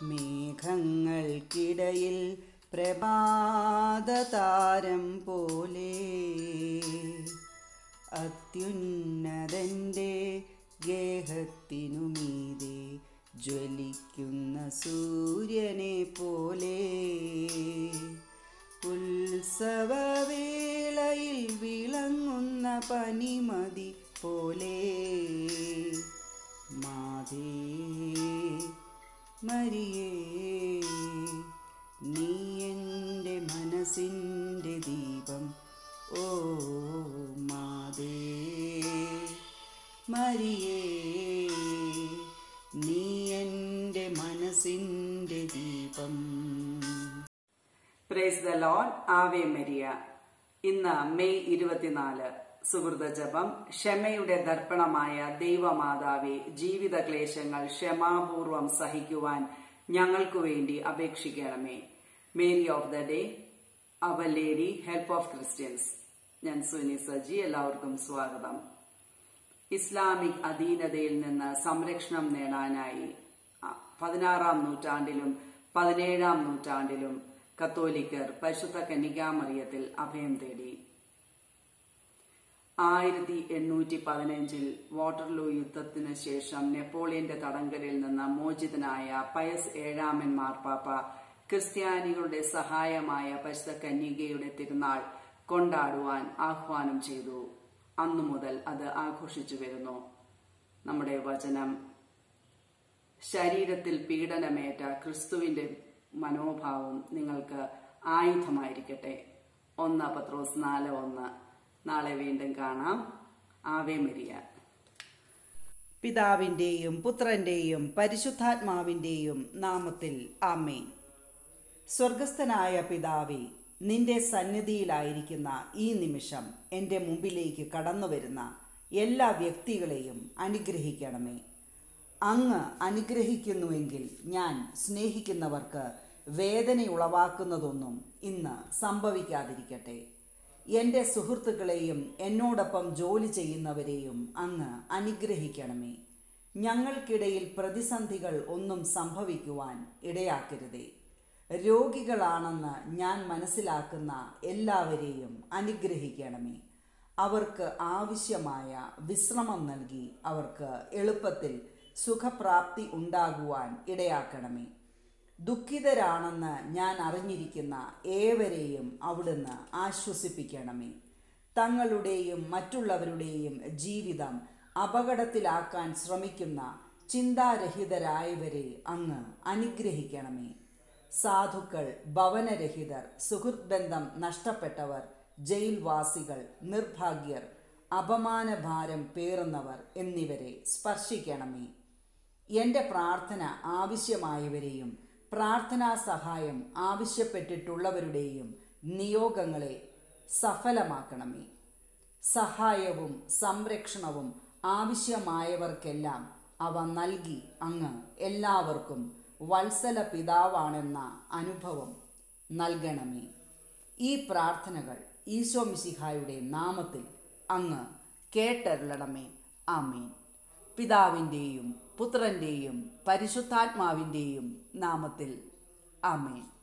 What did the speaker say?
മേഘങ്ങൾക്കിടയിൽ പ്രഭാതതാരം പോലെ അത്യുന്നതൻ്റെ ഗേഹത്തിനു മീതെ ജ്വലിക്കുന്ന സൂര്യനെ പോലെ ഉത്സവവേളയിൽ വിളങ്ങുന്ന പനിമതി പോലെ മാതേ മരിയേ, നീ എൻ്റെ മനസ്സിൻ്റെ ദീപം. ഓ മാതേ മരിയേ, നീ എൻ്റെ മനസ്സിൻ്റെ ദീപം. Praise the lord. Ave Maria. ഇന്ന് മെയ് 24. സുഹൃത ജപം. ക്ഷമയുടെ ദർപ്പണമായ ദൈവമാതാവെ, ജീവിത ക്ലേശങ്ങൾ ക്ഷമാപൂർവം സഹിക്കുവാൻ ഞങ്ങൾക്കു വേണ്ടി അപേക്ഷിക്കണമേ. Mary of the day, our lady, help of Christians. ഞാൻ സുനി സജി. എല്ലാവർക്കും സ്വാഗതം. ഇസ്ലാമിക് അധീനതയിൽ നിന്ന് സംരക്ഷണം നേടാനായി 16-ാം നൂറ്റാണ്ടിലും 17-ാം നൂറ്റാണ്ടിലും കത്തോലിക്കർ പരിശുദ്ധ കന്യകാമറിയത്തിൽ അഭയം തേടി. 1815 വാട്ടർലൂ യുദ്ധത്തിന് ശേഷം നെപ്പോളിയന്റെ തടങ്കലിൽ നിന്ന് മോചിതനായ പയസ് 7-ാമൻ മാർപ്പാപ്പ ക്രിസ്ത്യാനികളുടെ സഹായമായ പരിശുദ്ധ കന്യകയുടെ തിരുനാൾ കൊണ്ടാടുവാൻ ആഹ്വാനം ചെയ്തു. അന്നു മുതൽ അത് ആഘോഷിച്ചു വരുന്നു. നമ്മുടെ വചനം: ശരീരത്തിൽ പീഡനമേറ്റ ക്രിസ്തുവിന്റെ മനോഭാവം നിങ്ങൾക്ക് ആയുധമായിരിക്കട്ടെ. 1 പത്രോസ് 4:1. നാളെ വീണ്ടും കാണാം. Ave Maria. പിതാവിൻ്റെയും പുത്രൻ്റെയും പരിശുദ്ധാത്മാവിൻ്റെയും നാമത്തിൽ ആമേൻ. സ്വർഗസ്ഥനായ പിതാവേ, നിന്റെ സന്നിധിയിലായിരിക്കുന്ന ഈ നിമിഷം എൻ്റെ മുമ്പിലേക്ക് കടന്നു വരുന്ന എല്ലാ വ്യക്തികളെയും അനുഗ്രഹിക്കണമേ. അങ്ങ് അനുഗ്രഹിക്കുന്നുവെങ്കിൽ ഞാൻ സ്നേഹിക്കുന്നവർക്ക് വേദനയുളവാക്കുന്നതൊന്നും ഇന്ന് സംഭവിക്കാതിരിക്കട്ടെ. എൻ്റെ സുഹൃത്തുക്കളെയും എന്നോടൊപ്പം ജോലി ചെയ്യുന്നവരെയും അങ്ങ് അനുഗ്രഹിക്കണമേ. ഞങ്ങൾക്കിടയിൽ പ്രതിസന്ധികൾ ഒന്നും സംഭവിക്കുവാൻ ഇടയാക്കരുതേ. രോഗികളാണെന്ന് ഞാൻ മനസ്സിലാക്കുന്ന എല്ലാവരെയും അനുഗ്രഹിക്കണമേ. അവർക്ക് ആവശ്യമായ വിശ്രമം നൽകി അവർക്ക് എളുപ്പത്തിൽ സുഖപ്രാപ്തി ഉണ്ടാകുവാൻ ഇടയാക്കണമേ. ദുഃഖിതരാണെന്ന് ഞാൻ അറിഞ്ഞിരിക്കുന്ന ഏവരെയും അവിടുന്ന് ആശ്വസിപ്പിക്കണമേ. തങ്ങളുടെയും മറ്റുള്ളവരുടെയും ജീവിതം അപകടത്തിലാക്കാൻ ശ്രമിക്കുന്ന ചിന്താരഹിതരായവരെ അങ്ങ് അനുഗ്രഹിക്കണമേ. സാധുക്കൾ, ഭവനരഹിതർ, സുഹൃത്ബന്ധം നഷ്ടപ്പെട്ടവർ, ജയിൽവാസികൾ, നിർഭാഗ്യർ, അപമാനഭാരം പേറുന്നവർ എന്നിവരെ സ്പർശിക്കണമേ. എൻ്റെ പ്രാർത്ഥന ആവശ്യമായവരെയും പ്രാർത്ഥനാ സഹായം ആവശ്യപ്പെട്ടിട്ടുള്ളവരുടെയും നിയോഗങ്ങളെ സഫലമാക്കണമേ. സഹായവും സംരക്ഷണവും ആവശ്യമായവർക്കെല്ലാം അവ നൽകി അങ്ങ് എല്ലാവർക്കും വത്സല പിതാവാണെന്ന അനുഭവം നൽകണമേ. ഈ പ്രാർത്ഥനകൾ ഈശോ മിശിഹായുടെ നാമത്തിൽ അങ്ങ് കേട്ടരുളണമേ. ആമേൻ. പിതാവിൻ്റെയും പുത്രൻ്റെയും പരിശുദ്ധാത്മാവിൻ്റെയും നാമത്തിൽ ആമേൻ.